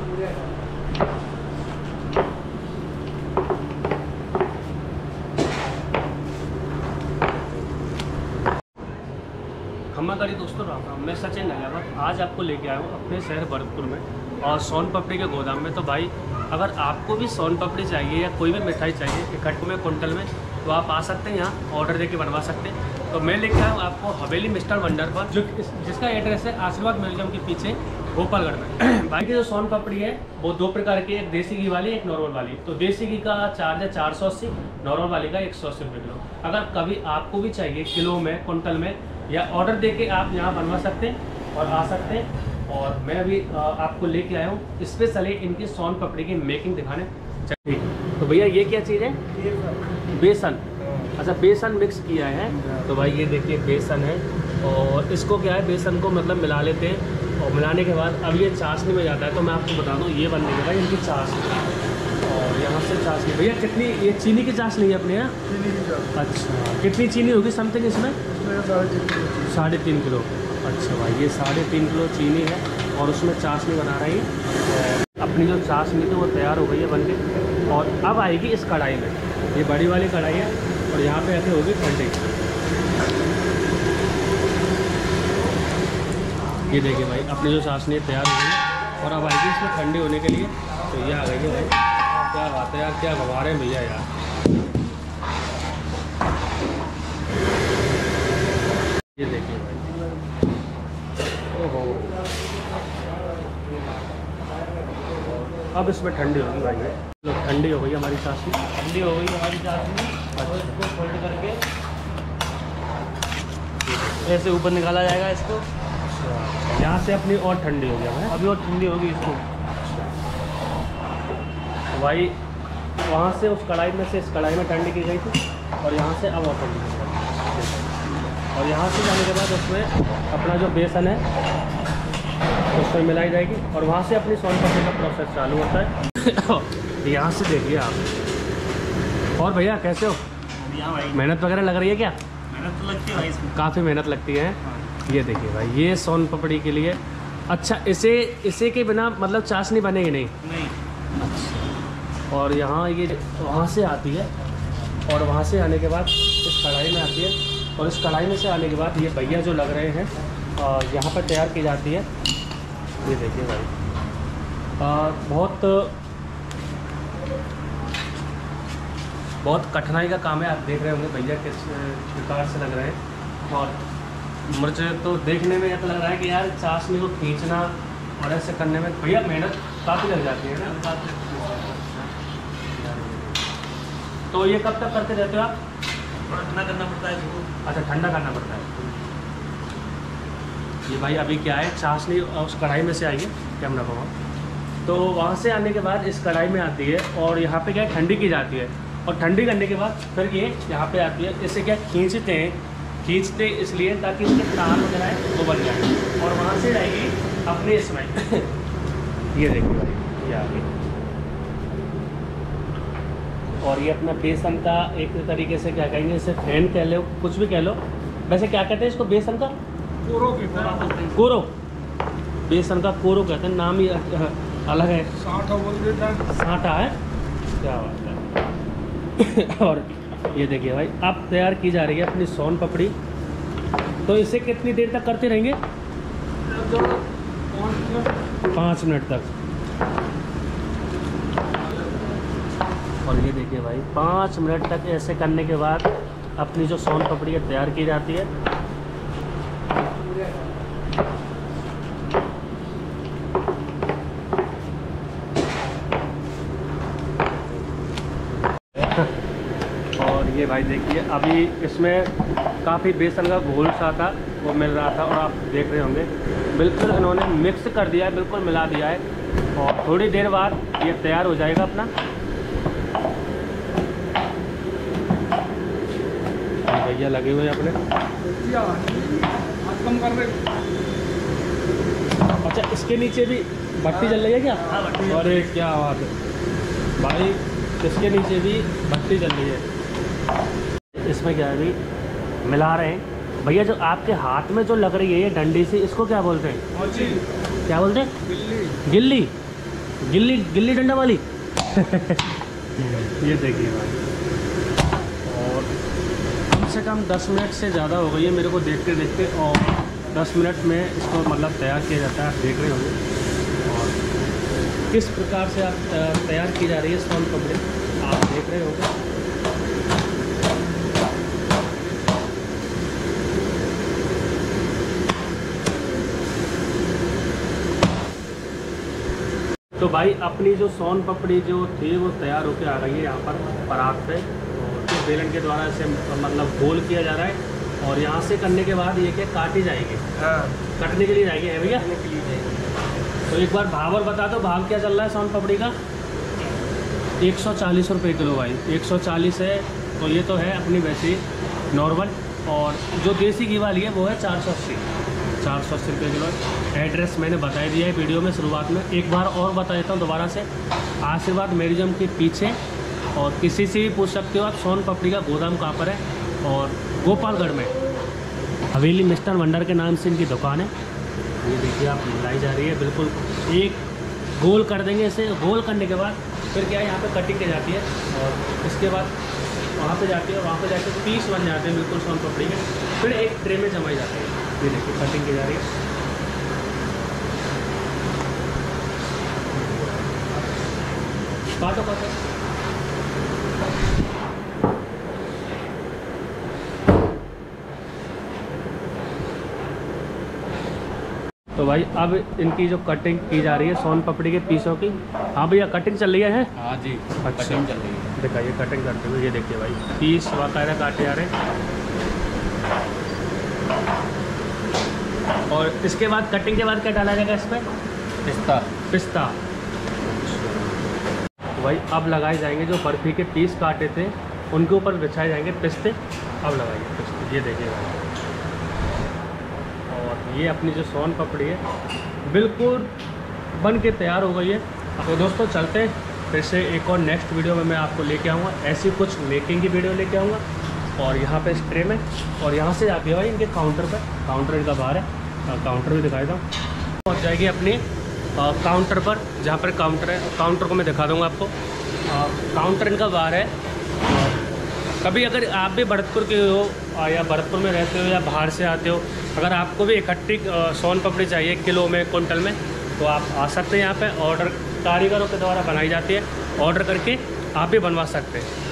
खम्मागढ़ी दोस्तों राम राम, मैं सचिन अहलावत आज आपको लेके आया हूँ अपने शहर भरतपुर में और सोन पापड़ी के गोदाम में। तो भाई अगर आपको भी सोन पापड़ी चाहिए या कोई भी मिठाई चाहिए इकट्ठे में कुंटल में, तो आप आ सकते हैं यहाँ ऑर्डर देके बनवा सकते हैं। तो मैं लेके आया हूँ आपको हवेली मिस्टर वंडर पर, जो जिसका एड्रेस है आशीर्वाद म्यूजियम के पीछे गोपालगढ़ में। भाई की जो सोन पापड़ी है वो दो प्रकार की, एक देसी घी वाली एक नॉर्मल वाली। तो देसी घी का चार्ज है 480, नॉर्मल वाली का 180 रुपये किलो। अगर कभी आपको भी चाहिए किलो में कुंटल में या ऑर्डर देके आप यहाँ बनवा सकते हैं और आ सकते हैं। और मैं अभी आपको लेके आया हूँ स्पेशली इनकी सोन पापड़ी की मेकिंग दिखाने। तो भैया ये क्या चीज़ है? बेसन। अच्छा, बेसन मिक्स किया है। तो भाई ये देखिए बेसन है और इसको क्या है, बेसन को मतलब मिला लेते हैं और मिलाने के बाद अब ये चाशनी में जाता है। तो मैं आपको बता दूँ ये बनने के बाद इनकी चाशनी और यहाँ से चाशनी। भैया कितनी ये चीनी की चाशनी है अपने यहाँ? चीनी की चाशनी। अच्छा, कितनी चीनी होगी समथिंग इसमें? 3.5 किलो। अच्छा भाई ये 3.5 किलो चीनी है और उसमें चाशनी बना रही है। अपनी जो चाशनी थी वो तैयार हो गई है बनके और अब आएगी इस कढ़ाई में। ये बड़ी वाली कढ़ाई है और यहाँ पे ऐसे होगी ठंडी। ये देखिए भाई अपनी जो चाशनी तैयार हो गई और अब आएगी इसमें ठंडी होने के लिए। तो ये आ गई है भाई। क्या बात है यार, क्या गवा रहे हैं भैया यार। ये देखिए भाई, ओहो अब इसमें ठंडी होगी भाई। ये ठंडी हो गई हमारी चाशनी, ठंडी हो गई हमारी चाशनी। और इसको फोल्ड करके ऐसे ऊपर निकाला जाएगा इसको। यहाँ से अपनी और ठंडी हो गया है, अभी और ठंडी होगी इसको। तो भाई वहाँ से उस कढ़ाई में से इस कढ़ाई में ठंडी की गई थी और यहाँ से अब और ठंडी की गई। और यहाँ से जाने के बाद उसमें अपना जो बेसन है उसमें मिलाई जाएगी और वहाँ से अपनी सोन पापड़ी का प्रोसेस चालू होता है। यहाँ से देखिए आप। और भैया कैसे हो? भाई मेहनत वगैरह लग रही है क्या? मेहनत तो लगती है भाई, काफ़ी मेहनत लगती है। ये देखिए भाई ये सोन पापड़ी के लिए। अच्छा, इसे के बिना मतलब चाशनी बनेगी नहीं? अच्छा। और यहाँ ये वहाँ से आती है और वहाँ से आने के बाद इस कढ़ाई में आती है और इस कढ़ाई में से आने के बाद ये भैया जो लग रहे हैं यहाँ पर तैयार की जाती है। ये देखिए भाई बहुत कठिनाई का काम है। आप देख रहे होंगे भैया किस प्रकार से लग रहे हैं। और मुझे तो देखने में ऐसा लग रहा है कि यार चाशनी को खींचना और ऐसे करने में भैया मेहनत काफ़ी लग जाती है ना। तो ये कब तक करते रहते हो आप? ठंडा करना पड़ता है इसको। अच्छा, ठंडा करना पड़ता है। ये भाई अभी क्या है, चाशनी उस कढ़ाई में से आई है कैमरा को, तो वहाँ से आने के बाद इस कढ़ाई में आती है और यहाँ पे क्या है ठंडी की जाती है। और ठंडी करने के बाद फिर ये यहाँ पे आती है। इसे क्या खींचते इसलिए ताकि उसके तार वगैरह है वो बन जाए और वहाँ से जाएगी अपने इसमें। ये देखिए भाई ये आ गई। और ये अपना बेसन का एक तरीके से क्या कहेंगे, इसे फैन कह लो, कुछ भी कह लो। वैसे क्या कहते हैं इसको? बेसन का कोरो। बेसन का कोरो कहते हैं, नाम ही अलग है। साँटा है, क्या बात है। और ये देखिए भाई अब तैयार की जा रही है अपनी सोन पापड़ी। तो इसे कितनी देर तक करते रहेंगे? 5 मिनट तक। और ये देखिए भाई 5 मिनट तक ऐसे करने के बाद अपनी जो सोन पापड़ी है तैयार की जाती है। और ये भाई देखिए अभी इसमें काफ़ी बेसन का घोल सा था वो मिल रहा था और आप देख रहे होंगे बिल्कुल इन्होंने मिक्स कर दिया है, बिल्कुल मिला दिया है। और थोड़ी देर बाद ये तैयार हो जाएगा अपना। भैया लगे हुए हैं अपने। अच्छा, इसके नीचे भी भट्टी जल रही है क्या? अरे क्या बात है भाई, इसके नीचे भी भट्टी जल रही है। इसमें क्या है अभी मिला रहे हैं भैया। जो आपके हाथ में जो लग रही है ये डंडी सी, इसको क्या बोलते हैं? क्या बोलते हैं? गिल्ली। गिल्ली गिल्ली डंडा वाली ये देखिए भाई, और कम से कम 10 मिनट से ज़्यादा हो गई है मेरे को देखते देखते, और 10 मिनट में इसको मतलब तैयार किया जाता है, आप देख रहे होंगे। और किस प्रकार से आप तैयार की जा रही है सोन पापड़ी आप देख रहे होंगे। तो भाई अपनी जो सोन पापड़ी जो थी वो तैयार होकर आ गई है यहाँ पर परात पे, और इस बेलन के द्वारा इसे मतलब गोल किया जा रहा है, और यहाँ से करने के बाद ये क्या काटी जाएगी। हाँ, कटने के लिए जाएगी है भैया। करने के लिए जाएगी। तो एक बार भाव और बता दो, भाव क्या चल रहा है सोन पापड़ी का? 140 रुपये किलो भाई, 140 है। तो ये तो है अपनी वैसी नॉर्मल, और जो देसी घी वाली है वो है 480 रुपये किलो। एड्रेस मैंने बता दिया है वीडियो में शुरुआत में, एक बार और बता देता हूँ दोबारा से। आशीर्वाद म्यूजियम के पीछे, और किसी से भी पूछ सकते हो आप सोन पापड़ी का गोदाम कहाँ पर है, और गोपालगढ़ में हवेली मिस्टर वंडर के नाम से इनकी दुकान है। ये देखिए आप मिलाई जा रही है, बिल्कुल एक गोल कर देंगे इसे। गोल करने के बाद फिर क्या है, यहाँ पे कटिंग की जाती है, और इसके बाद वहाँ पे जाती है, और वहाँ पे जाके पीस बन जाते हैं बिल्कुल सोन पापड़ी के, फिर एक ट्रे में जमाई जाती है। ये देखिए कटिंग की जा रही है। काटो काटो। तो भाई अब इनकी जो कटिंग की जा रही है सोन पापड़ी के पीसों की। हाँ भैया कटिंग चल रही है? हाँ जी, अच्छा कटिंग चल रही है। दिखाइए कटिंग करते हुए। ये देखिए भाई पीस बाकायदा काटे जा रहे हैं, और इसके बाद कटिंग के बाद क्या डाला जाएगा इसमें? पिस्ता। तो भाई अब लगाए जाएंगे जो बर्फ़ी के पीस काटे थे उनके ऊपर बिछाए जाएंगे पिस्ते। अब लगाइए पिस्ते, ये देखिए भाई। और ये अपनी जो सोन पापड़ी है बिल्कुल बन के तैयार हो गई है। तो दोस्तों चलते हैं फिर से एक और नेक्स्ट वीडियो में मैं आपको लेके आऊँगा, ऐसी कुछ मेकिंग की वीडियो लेके आऊँगा। और यहाँ पे स्ट्रे में, और यहाँ से जाती है भाई इनके काउंटर पर, काउंटर इनका बाहर है, काउंटर भी दिखाई दूँ। पहुँच जाएगी अपनी काउंटर पर, जहाँ पर काउंटर है, काउंटर को मैं दिखा दूँगा आपको। काउंटर इनका बाहर है। कभी अगर आप भी भरतपुर के हो या भरतपुर में रहते हो या बाहर से आते हो, अगर आपको भी इकट्ठी सोन पापड़ी चाहिए किलो में, कुंटल में, तो आप आ सकते हैं यहाँ पे। ऑर्डर कारीगरों के द्वारा बनाई जाती है, ऑर्डर करके आप भी बनवा सकते हैं।